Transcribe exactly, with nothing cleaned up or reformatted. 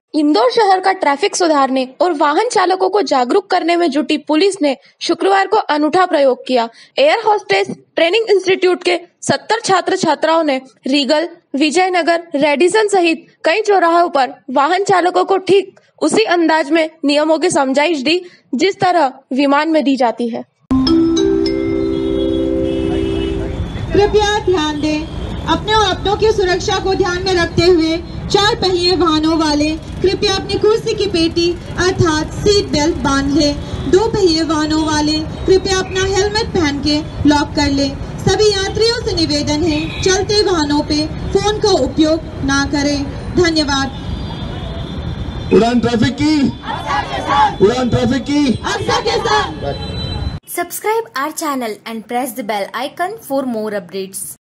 इंदौर शहर का ट्रैफिक सुधारने और वाहन चालकों को जागरूक करने में जुटी पुलिस ने शुक्रवार को अनूठा प्रयोग किया। एयर होस्टेस ट्रेनिंग इंस्टीट्यूट के सत्तर छात्र छात्राओं ने रीगल, विजयनगर, रेडिसन सहित कई चौराहों पर वाहन चालकों को ठीक उसी अंदाज में नियमों की समझाइश दी जिस तरह विमान में दी जाती है। कृपया ध्यान दें, अपने और अपनों की सुरक्षा को ध्यान में रखते हुए चार पहिए वाहनों वाले कृपया अपनी कुर्सी की पेटी अर्थात सीट बेल्ट बांध लें। दो पहिए वाहनों वाले कृपया अपना हेलमेट पहन के लॉक कर लें। सभी यात्रियों से निवेदन है, चलते वाहनों पे फोन का उपयोग ना करें। धन्यवाद। उड़ान ट्रैफिक की उड़ान ट्रैफिक की अक्सर के साथ Subscribe our channel and press the bell icon for more updates.